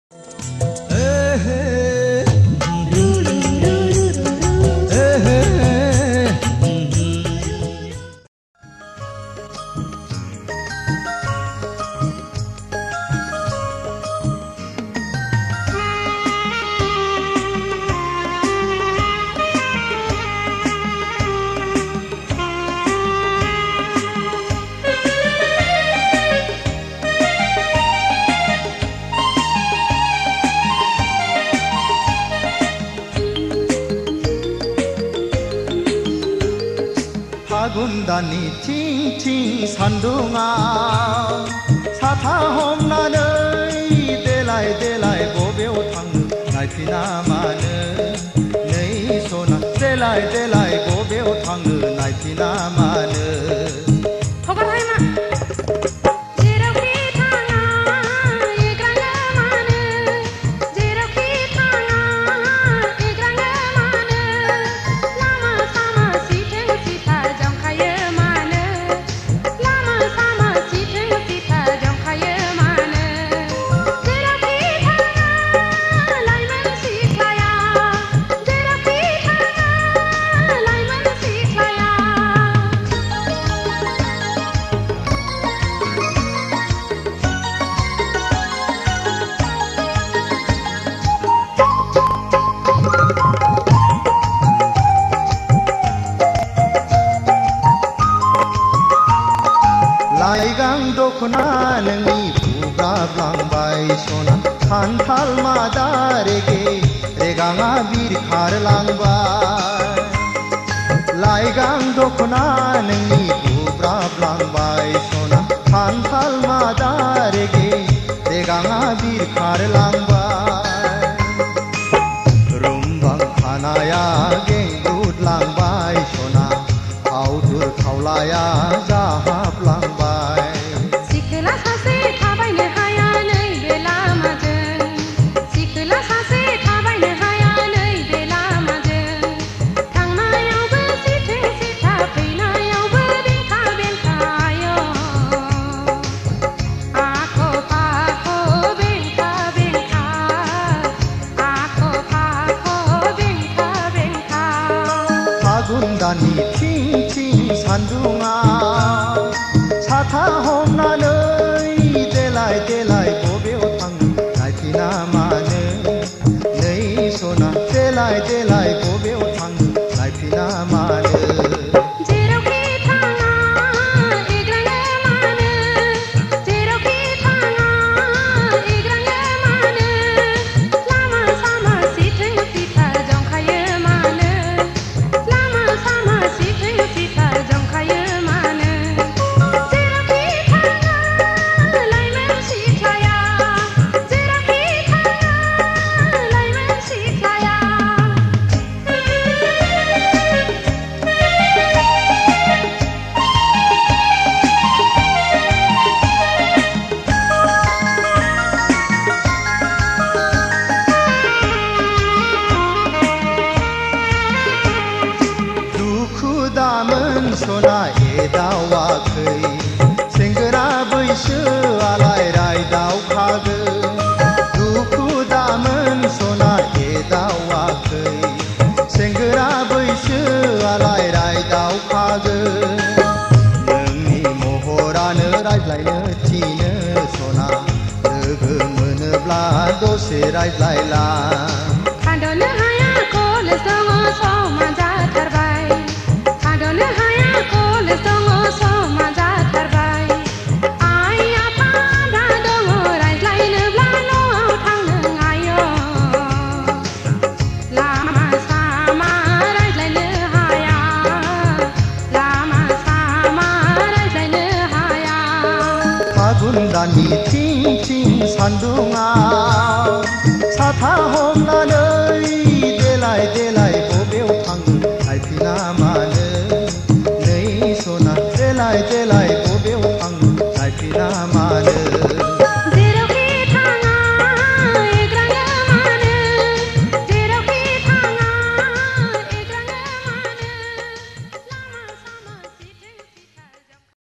फागुनदाननि थिं थिं सान्दुङा साथा हमनानै देलाय देलाय बबेयाव थांनो नायफिना मानो नै सना देलाय देलाय बबेयाव थांनो नायफिना मानो लाइगां दखना नोंनि बुब्राबलांबाय सना खान्थाल मादा रेगे रेगाङा बिरखारलांबाय लाइगां दखना नोंनि बुब्राबलांबाय सना खान्थाल मादा रेगे रेगाङा बिरखारलांबाय रुमबां खानाया गेंगुदलांबाय सना फावदुर खावलाया जाहाबलांबाय फागुनदाननि थिं थिं सान्दुङा साथा हमनानै देलाय देलाय बबेयाव थांनो नायफिना मानो नै सना देलाय देलाय बबेयाव थांनो नायफिना मानो सना एदावाखै सेंग्रा बैसोआलाय रायदावखागोन दुखु दामोन सना एदावाखै सेंग्रा बैसोआलाय रायदावखागोन नोंनि महरानो रायज्लायनो थिनो सना लोगो मोनोब्ला दसे रायज्लायला थाद'नो हाया कलेज दङ समा जाथारबाय थाद'नो हाया कलेज दङ समा जाथारबाय आइ आफा दा दङ रायज्लायनोब्ला न'आव थांनो आय' लामा सामा रायज्लायनो हाया लामा सामा रायज्लायनो हाया फागुनदाननि थिं थिं सान्दुङा साथा हमनानै देलाय देलाय